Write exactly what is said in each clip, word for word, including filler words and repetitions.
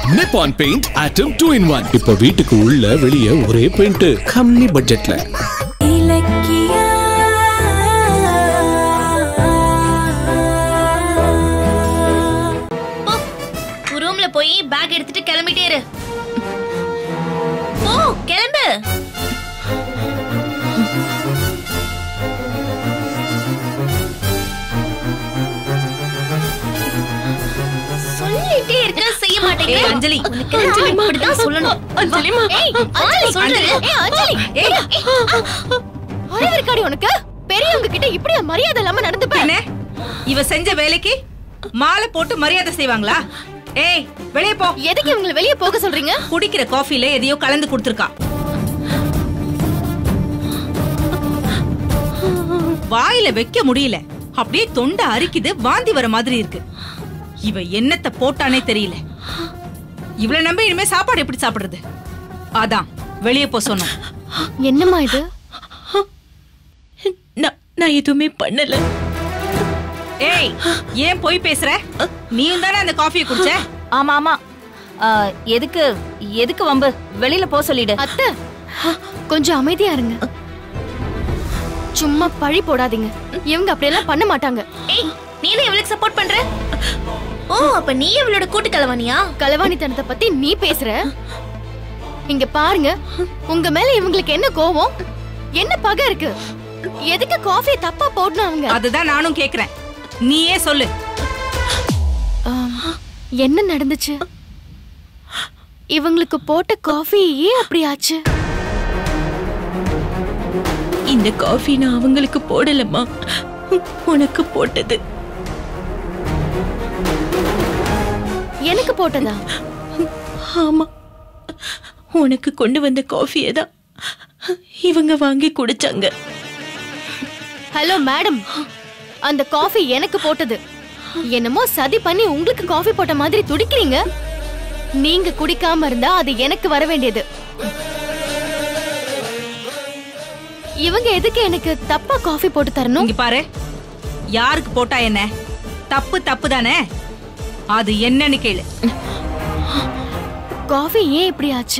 Nippon Paint Atom two in one. இப்போ வீட்டுக்கு உள்ள வெளிய ஒரே பெயிண்ட் கம்மி பட்ஜெட்ல. இலக்கியா ரூம்ல போய் பேக் எடுத்துட்டு கிளம்பிட்டே இரு. போ கிளம்பு. சொல்லிட்டே இருக்க செய்ய மாட்டேங்க. அஞ்சலி அஞ்சலி இப்படி தான் சொல்லணும். அஞ்சலிமா ஏய் அஞ்சலி சொல்றேன். ஏய் அஞ்சலி ஏய் ஒரே இருக்காடி உனக்கு பெரியவங்க கிட்ட இப்படி மரியாதை இல்லாம நடந்துப்ப. என்ன இவ செஞ்ச வேலைக்கு மாலை போட்டு மரியாதை செய்வாங்களா? ஏய் வெளிய போ. எதுக்கு இவங்கள வெளிய போக சொல்றீங்க? குடிக்கிற காஃபில எதையோ கலந்து கொடுத்திருக்கா. வாயில வைக்க முடியல, அப்படியே தொண்டை அரிக்குது, வாந்தி வர மாதிரி இருக்கு. இவ என்னத்த போட்டானே தெரியல. இவள நம்ப இனிமே சாப்பாடு எப்படி சாப்பிடுறது? அதான் வெளியே போ சொன்னோம். என்னம்மா இது? நான் எதுவுமே பண்ணல. ஏய் ஏன் போய் பேசுற? நீயும் தானே அந்த காஃபியை குடிச்ச? ஆமா ஆமா. எதுக்கு எதுக்கு வம்பு? வெளியில போ சொல்லிடு. அத்தை கொஞ்சம் அமைதியா இருங்க. சும்மா பழி போடாதீங்க. இவங்க அப்படியெல்லாம் பண்ண மாட்டாங்க. ஏய் நீ என்ன இவளுக்கு சப்போர்ட் பண்ற? ஓ அப்ப நீ இவளோட கூட்டு கலவாணியா? கலவாணித்தனத்தை பத்தி நீ பேசுற? இங்க பாருங்க, உங்க மேல இவங்களுக்கு என்ன கோவம், என்ன பகை இருக்கு? எதுக்கு காஃபி தப்பா போடணும் அவங்க? அதுதான் நானும் கேக்குறேன், நீயே சொல்லு. என்ன நடந்துச்சு? இவங்களுக்கு போட்ட காஃபி ஏன் அப்படி ஆச்சு? இந்த காஃபி நான் அவங்களுக்கு போடலம்மா, உனக்கு போட்டது. எனக்கு போட்டதா? ஆமா, உனக்கு கொண்டு வந்த காஃபியை தான் இவங்க வாங்கி குடிச்சாங்க. ஹலோ மேடம், அந்த காஃபி எனக்கு போட்டது. என்னமோ சதி பண்ணி உங்களுக்கு காஃபி போட்ட மாதிரி துடிக்கிறீங்க. நீங்க குடிக்காம இருந்தா அது எனக்கு வர வேண்டியது. இவங்க எதுக்கு எனக்கு தப்பா காஃபி போட்டு தரணும்? இங்க பாரு, யாருக்கு போட்டா என்ன, தப்பு தப்பு தானே, அது என்னன்னு கேளு. காஃபி ஏன் இப்படி ஆச்சு?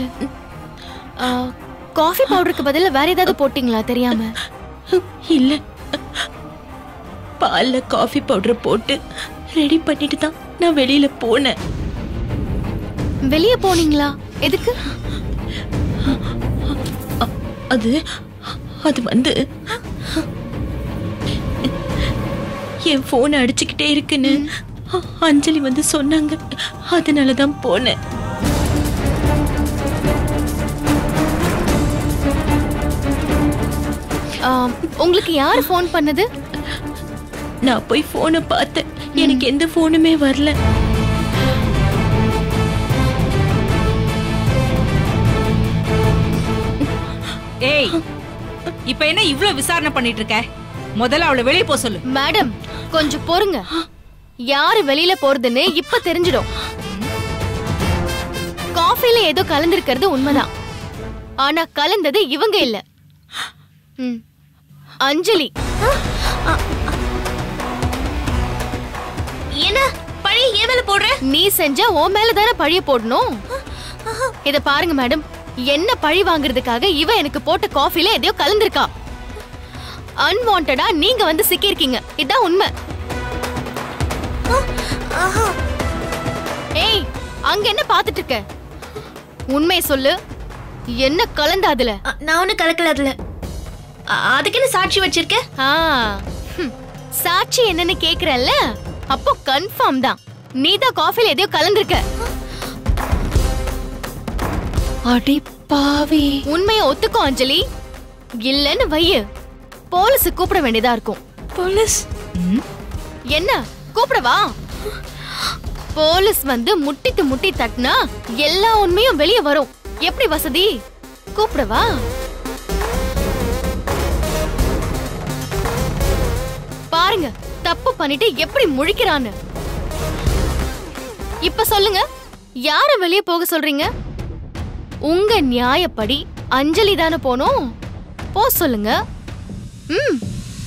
காஃபி பவுடருக்கு பதிலா வேற ஏதாவது போட்டீங்களா தெரியாம? இல்ல, பால்ல காஃபி பவுடர் போட்டு ரெடி பண்ணிட்டு தான் நான் வெளியில போனேன். வெளிய போனீங்களா? எதுக்கு? அது அது வந்து என் போன் அடிச்சுக்கிட்டே இருக்குன்னு அஞ்சலி வந்து சொன்னாங்க, அதனாலதான் போனேன். உங்களுக்கு யாரு போன் பண்ணது? நான் போய் போனை பார்த்தேன், எனக்கு எந்த போனுமே வரல. ஏய் இப்ப என்ன இவ்ளோ விசாரணை பண்ணிட்டு இருக்க? முதல்ல அவளை வெளியே போ சொல்லு. மேடம் கொஞ்சம் பொறுங்க, யாரு வெளியில போறதுன்னு இப்ப தெரிஞ்சிடும். காஃபில ஏதோ கலந்திருக்கிறது உண்மைதான், ஆனா கலந்தது இவங்க இல்ல, அஞ்சலி. என்ன பழி ஏன் மேல போடுற? நீ செஞ்ச ஓ மேல தானே பழிய போடணும். இத பாருங்க மேடம், என்ன பழி வாங்குறதுக்காக இவ எனக்கு போட்ட காஃபில எதையோ கலந்திருக்கா. அன்வான்டடா நீங்க வந்து சிக்கிருக்கீங்க, இதான் உண்மை. ஏய் அங்க என்ன பாத்துட்டு இருக்க? உண்மையை சொல்லு, என்ன கலந்த அதுல? நான் ஒண்ணு கலக்கல அதுல. அதுக்கு என்ன சாட்சி வச்சிருக்க? சாட்சி என்னன்னு கேக்குறல்ல, அப்போ கன்ஃபார்ம் தான் நீதான் காஃபில எதையோ கலந்திருக்க. அடி பாவி, உண்மையை ஒத்துக்கோ அஞ்சலி. இல்லன்னு வைய போலீஸ் கூப்பிட வேண்டியதா இருக்கும். போலீஸ்? என்ன கூப்பிடவா? போலீஸ் வந்து முட்டிட்டு முட்டி தட்டினா எல்லா உண்மையும் வெளியே வரும். எப்படி வசதி? கூப்பிடவா? பாருங்க தப்பு பண்ணிட்டு எப்படி முழிக்கிறான்னு. இப்ப சொல்லுங்க, யார வெளியே போக சொல்றீங்க? உங்க நியாயப்படி அஞ்சலி தானே போனோம், போ சொல்லுங்க. ம்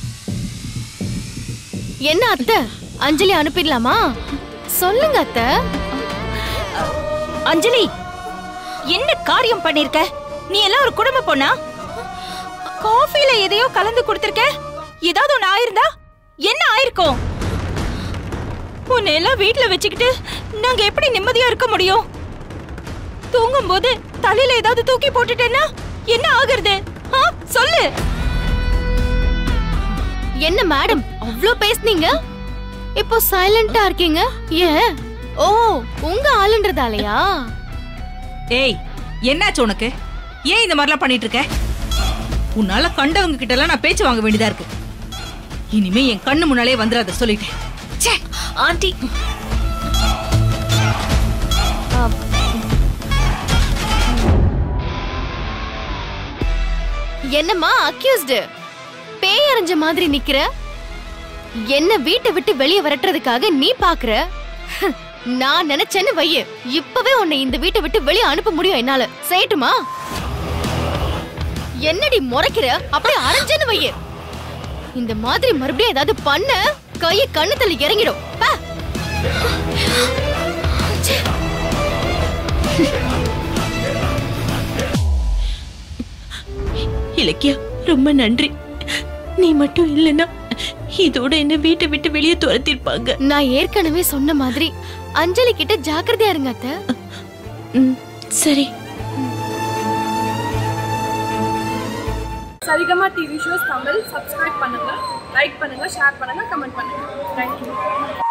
என்ன அத்தை, அஞ்சலி அனுப்பிடலாமா? சொல்லுங்க அத்தை. அஞ்சலி, என்ன காரியம் பண்ணிருக்க? நீ எல்லாம் ஒரு குடும்ப பொண்ணா? காஃபில எதையோ கலந்து கொடுத்திருக்க. ஏதாவது ஒண்ணு ஆயிருந்தா என்ன ஆயிருக்கும்? உன்னை எல்லாம் வீட்டுல வச்சுக்கிட்டு நாங்க எப்படி நிம்மதியா இருக்க முடியும்? தூங்கும் போது தலையில ஏதாவது தூக்கி போட்டுட்டேன்னா என்ன ஆகுறது? சொல்லு. என்ன மேடம் அவ்ளோ பேசுனீங்க, இப்போ சைலண்டா இருக்கீங்க? ஏன்? ஓ, உங்க ஆளுன்றதாலயா? ஏய், என்னாச்சு உனக்கு? ஏன் இந்த மாதிரிலாம் பண்ணிட்டு இருக்க? உன்னால கண்டவங்க கிட்ட எல்லாம் நான் பேச்சு வாங்க வேண்டியதா இருக்கு. இனிமே என் கண்ணு முன்னாலே வந்துடாத சொல்லிட்டேன். ச்சே. ஆண்டி, என்னம்மா அக்யூஸ்டு? பேய் அரைஞ்ச மாதிரி நிக்கிற. என்ன வீட்டை விட்டு வெளியே விரட்டுறதுக்காக நீ பாக்குற? நான் நினைச்சேன்னு வைய, இப்பவே உன்னை இந்த வீட்டை விட்டு வெளியே அனுப்ப முடியும் என்னால. செய்யட்டுமா? என்னடி முறைக்கிற? அப்படியே அரைஞ்சேன்னு வைய, இந்த மாதிரி மறுபடியும் ஏதாவது பண்ண கையை கண்ணு தள்ளி இறங்கிடும். இலக்கியா, ரொம்ப நன்றி. நீ மட்டும் இல்லைன்னா இதோட என்ன வீட்டை விட்டு வெளியே துரத்திருப்பாங்க. நான் ஏற்கனவே சொன்ன மாதிரி அஞ்சலி கிட்ட ஜாக்கிரதையா இருங்க அத்தை. சரி. Saregama TV shows Tamil subscribe பண்ணுங்க, லைக் பண்ணுங்க, ஷேர் பண்ணுங்க, கமெண்ட் பண்ணுங்க. தேங்க்யூ.